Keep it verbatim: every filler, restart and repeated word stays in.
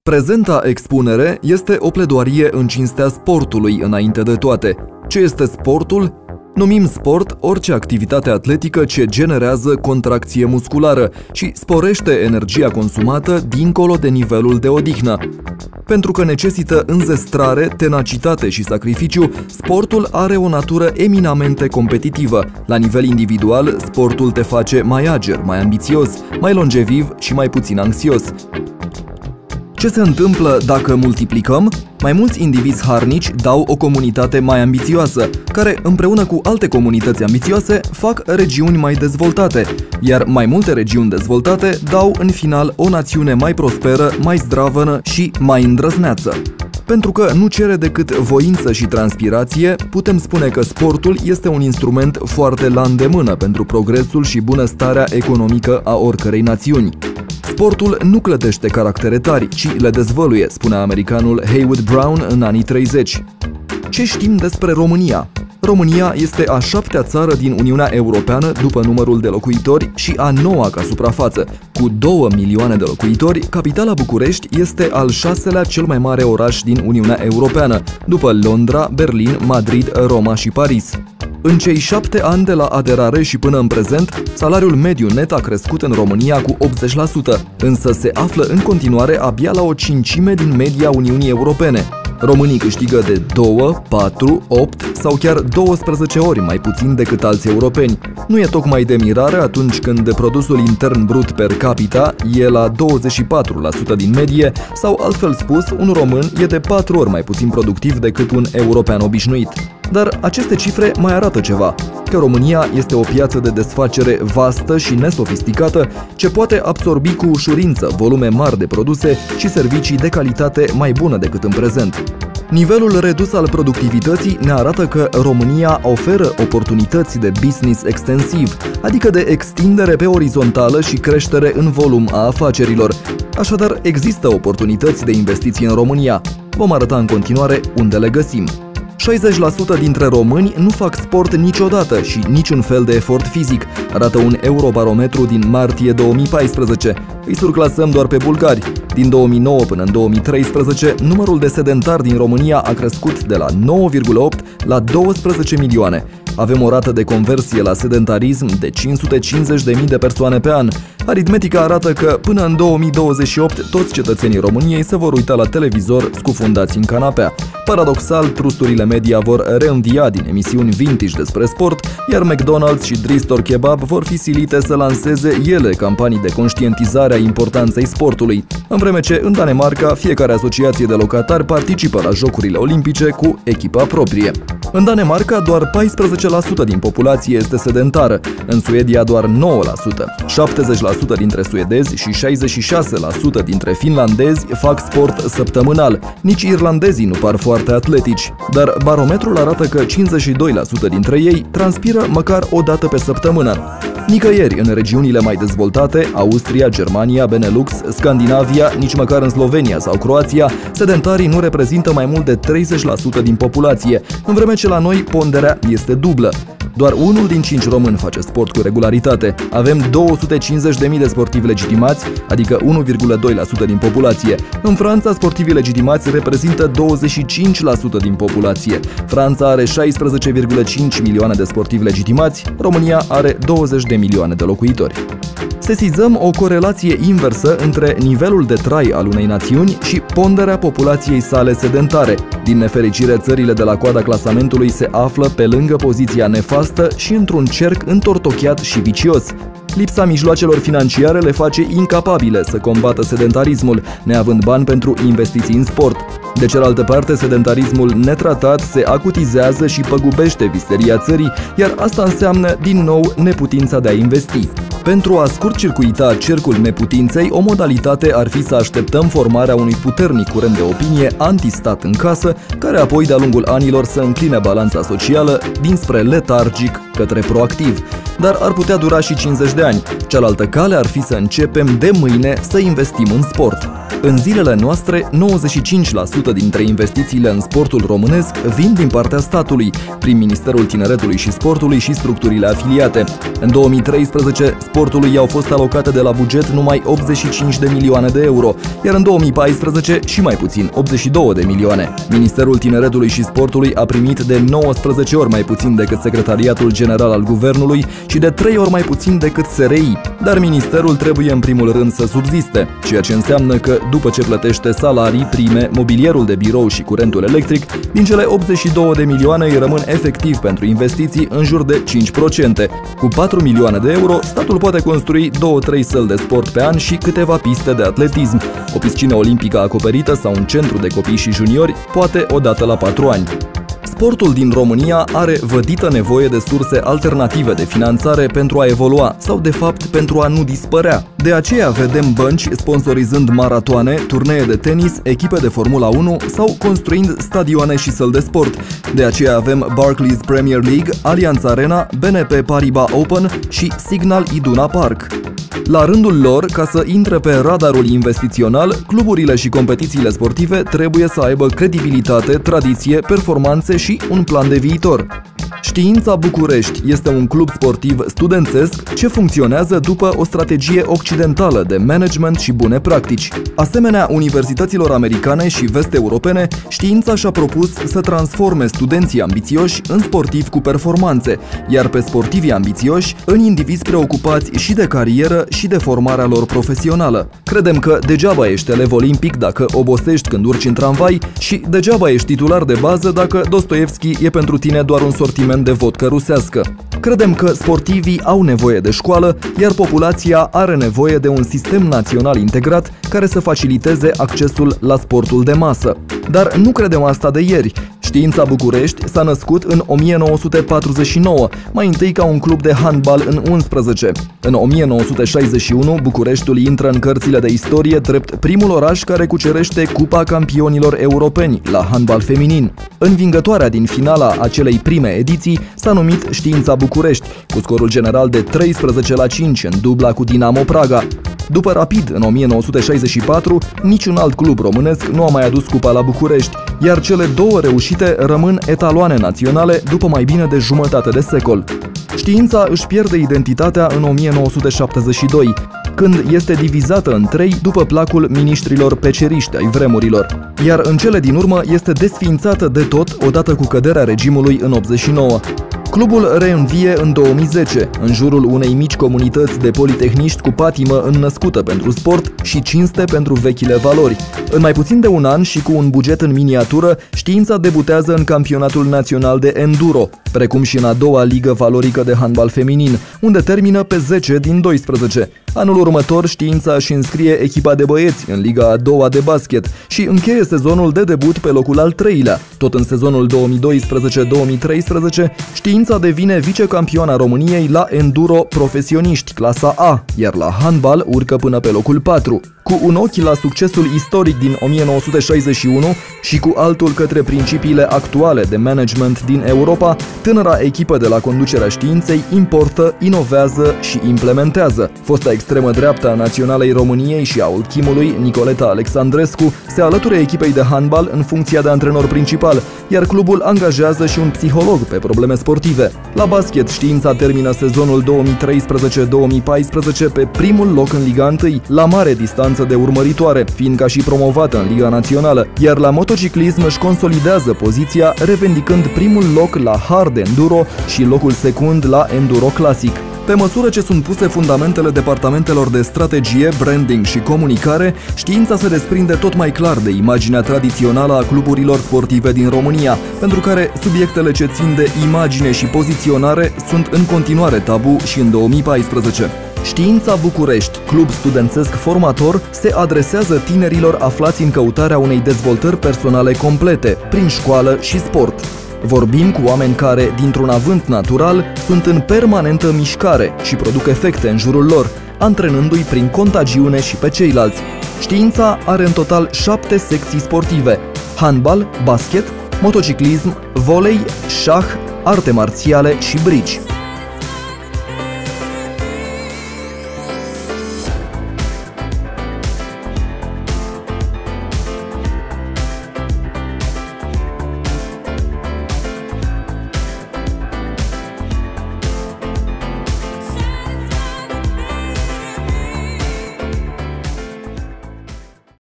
Prezenta expunere este o pledoarie în cinstea sportului înainte de toate. Ce este sportul? Numim sport orice activitate atletică ce generează contracție musculară și sporește energia consumată dincolo de nivelul de odihnă. Pentru că necesită înzestrare, tenacitate și sacrificiu, sportul are o natură eminamente competitivă. La nivel individual, sportul te face mai ager, mai ambițios, mai longeviv și mai puțin anxios. Ce se întâmplă dacă multiplicăm? Mai mulți indivizi harnici dau o comunitate mai ambițioasă, care, împreună cu alte comunități ambițioase, fac regiuni mai dezvoltate, iar mai multe regiuni dezvoltate dau, în final, o națiune mai prosperă, mai zdravănă și mai îndrăzneață. Pentru că nu cere decât voință și transpirație, putem spune că sportul este un instrument foarte la îndemână pentru progresul și bunăstarea economică a oricărei națiuni. Sportul nu clădește caractere tari, ci le dezvăluie, spunea americanul Heywood Broun în anii treizeci. Ce știm despre România? România este a șaptea țară din Uniunea Europeană după numărul de locuitori și a noua ca suprafață. Cu două milioane de locuitori, capitala București este al șaselea cel mai mare oraș din Uniunea Europeană, după Londra, Berlin, Madrid, Roma și Paris. În cei șapte ani de la aderare și până în prezent, salariul mediu net a crescut în România cu optzeci la sută, însă se află în continuare abia la o cincime din media Uniunii Europene. Românii câștigă de două, patru, opt sau chiar douăsprezece ori mai puțin decât alți europeni. Nu e tocmai de mirare atunci când produsul intern brut per capita e la douăzeci și patru la sută din medie, sau altfel spus, un român e de patru ori mai puțin productiv decât un european obișnuit. Dar aceste cifre mai arată ceva, că România este o piață de desfacere vastă și nesofisticată, ce poate absorbi cu ușurință volume mari de produse și servicii de calitate mai bună decât în prezent. Nivelul redus al productivității ne arată că România oferă oportunități de business extensiv, adică de extindere pe orizontală și creștere în volum a afacerilor. Așadar, există oportunități de investiții în România. Vom arăta în continuare unde le găsim. șaizeci la sută dintre români nu fac sport niciodată și niciun fel de efort fizic, arată un Eurobarometru din martie două mii paisprezece. Îi surclasăm doar pe bulgari. Din două mii nouă până în două mii treisprezece, numărul de sedentari din România a crescut de la nouă virgulă opt la douăsprezece milioane. Avem o rată de conversie la sedentarism de cinci sute cincizeci de mii de persoane pe an. Aritmetica arată că până în două mii douăzeci și opt toți cetățenii României se vor uita la televizor scufundați în canapea. Paradoxal, trusturile media vor reînvia din emisiuni vintage despre sport, iar McDonald's și Dristor Kebab vor fi silite să lanseze ele campanii de conștientizare a importanței sportului, în vreme ce în Danemarca fiecare asociație de locatari participă la Jocurile Olimpice cu echipa proprie. În Danemarca doar paisprezece la sută din populație este sedentară, în Suedia doar nouă la sută. șaptezeci la sută dintre suedezi și șaizeci și șase la sută dintre finlandezi fac sport săptămânal. Nici irlandezii nu par foarte atletici, dar barometrul arată că cincizeci și doi la sută dintre ei transpiră măcar o dată pe săptămână. Nicăieri în regiunile mai dezvoltate, Austria, Germania, Benelux, Scandinavia, nici măcar în Slovenia sau Croația, sedentarii nu reprezintă mai mult de treizeci la sută din populație, în vreme ce la noi ponderea este dublă. Doar unul din cinci români face sport cu regularitate. Avem două sute cincizeci de mii de sportivi legitimați, adică unu virgulă doi la sută din populație. În Franța, sportivii legitimați reprezintă douăzeci și cinci la sută din populație. Franța are șaisprezece virgulă cinci milioane de sportivi legitimați, România are douăzeci de milioane de locuitori. Sesizăm o corelație inversă între nivelul de trai al unei națiuni și ponderea populației sale sedentare. Din nefericire, țările de la coada clasamentului se află pe lângă poziția nefastă și într-un cerc întortocheat și vicios. Lipsa mijloacelor financiare le face incapabile să combată sedentarismul, neavând bani pentru investiții în sport. De cealaltă parte, sedentarismul netratat se acutizează și păgubește visteria țării, iar asta înseamnă, din nou, neputința de a investi. Pentru a scurt-circuita cercul neputinței, o modalitate ar fi să așteptăm formarea unui puternic curent de opinie antistat în casă, care apoi, de-a lungul anilor, să încline balanța socială dinspre letargic către proactiv. Dar ar putea dura și cincizeci de ani. Cealaltă cale ar fi să începem de mâine să investim în sport. În zilele noastre, nouăzeci și cinci la sută dintre investițiile în sportul românesc vin din partea statului, prin Ministerul Tineretului și Sportului și structurile afiliate. În două mii treisprezece, sportului i-au fost alocate de la buget numai optzeci și cinci de milioane de euro, iar în două mii paisprezece și mai puțin, optzeci și două de milioane. Ministerul Tineretului și Sportului a primit de nouăsprezece ori mai puțin decât Secretariatul General al Guvernului și de trei ori mai puțin decât S R I, dar ministerul trebuie în primul rând să subziste, ceea ce înseamnă că, după ce plătește salarii, prime, mobilierul de birou și curentul electric, din cele optzeci și două de milioane îi rămân efectiv pentru investiții în jur de cinci la sută. Cu patru milioane de euro, statul poate construi două-trei săli de sport pe an și câteva piste de atletism, o piscină olimpică acoperită sau un centru de copii și juniori, poate odată la patru ani. Sportul din România are vădită nevoie de surse alternative de finanțare pentru a evolua sau, de fapt, pentru a nu dispărea. De aceea vedem bănci sponsorizând maratoane, turnee de tenis, echipe de Formula unu sau construind stadioane și săli de sport. De aceea avem Barclays Premier League, Allianz Arena, B N P Paribas Open și Signal Iduna Park. La rândul lor, ca să intre pe radarul investițional, cluburile și competițiile sportive trebuie să aibă credibilitate, tradiție, performanțe și un plan de viitor. Știința București este un club sportiv studențesc ce funcționează după o strategie occidentală de management și bune practici. Asemenea universităților americane și vest-europene, Știința și-a propus să transforme studenții ambițioși în sportivi cu performanțe, iar pe sportivii ambițioși în indivizi preocupați și de carieră și de formarea lor profesională. Credem că degeaba ești elev olimpic dacă obosești când urci în tramvai și degeaba ești titular de bază dacă Dostoevski e pentru tine doar un sortiment de vodcă rusească. Credem că sportivii au nevoie de școală, iar populația are nevoie de un sistem național integrat care să faciliteze accesul la sportul de masă. Dar nu credem asta de ieri. Știința București s-a născut în o mie nouă sute patruzeci și nouă, mai întâi ca un club de handbal în unsprezece. În o mie nouă sute șaizeci și unu, Bucureștiul intră în cărțile de istorie drept primul oraș care cucerește Cupa Campionilor Europeni la handbal feminin. Învingătoarea din finala acelei prime ediții s-a numit Știința București, cu scorul general de treisprezece la cinci în dubla cu Dinamo Praga. După Rapid, în o mie nouă sute șaizeci și patru, niciun alt club românesc nu a mai adus cupa la București, iar cele două reușite rămân etaloane naționale după mai bine de jumătate de secol. Știința își pierde identitatea în o mie nouă sute șaptezeci și doi, când este divizată în trei după placul miniștrilor peceriști ai vremurilor, iar în cele din urmă este desființată de tot odată cu căderea regimului în optzeci și nouă. Clubul reînvie în două mii zece, în jurul unei mici comunități de politehniști cu patimă înnăscută pentru sport și cinste pentru vechile valori. În mai puțin de un an și cu un buget în miniatură, Știința debutează în campionatul național de enduro, precum și în a doua ligă valorică de handbal feminin, unde termină pe zece din doisprezece. Anul următor, Știința își înscrie echipa de băieți în liga a doua de basket și încheie sezonul de debut pe locul al treilea. Tot în sezonul două mii doisprezece două mii treisprezece, Știința devine vicecampioana României la enduro profesioniști, clasa A, iar la handbal urcă până pe locul patru. Cu un ochi la succesul istoric din o mie nouă sute șaizeci și unu și cu altul către principiile actuale de management din Europa, tânăra echipă de la conducerea Științei importă, inovează și implementează. Fosta extremă dreaptă a Naționalei României și a Olchimului, Nicoleta Alexandrescu, se alătură echipei de handbal în funcția de antrenor principal, iar clubul angajează și un psiholog pe probleme sportive. La basket, Știința termină sezonul două mii treisprezece două mii paisprezece pe primul loc în Liga unu, la mare distanță de urmăritoare, fiind ca și promovată în Liga Națională, iar la motociclism își consolidează poziția, revendicând primul loc la hard enduro și locul secund la enduro clasic. Pe măsură ce sunt puse fundamentele departamentelor de strategie, branding și comunicare, Știința se desprinde tot mai clar de imaginea tradițională a cluburilor sportive din România, pentru care subiectele ce țin de imagine și poziționare sunt în continuare tabu și în două mii paisprezece. Știința București, club studențesc formator, se adresează tinerilor aflați în căutarea unei dezvoltări personale complete, prin școală și sport. Vorbim cu oameni care, dintr-un avânt natural, sunt în permanentă mișcare și produc efecte în jurul lor, antrenându-i prin contagiune și pe ceilalți. Știința are în total șapte secții sportive: handbal, basket, motociclism, volei, șah, arte marțiale și brici.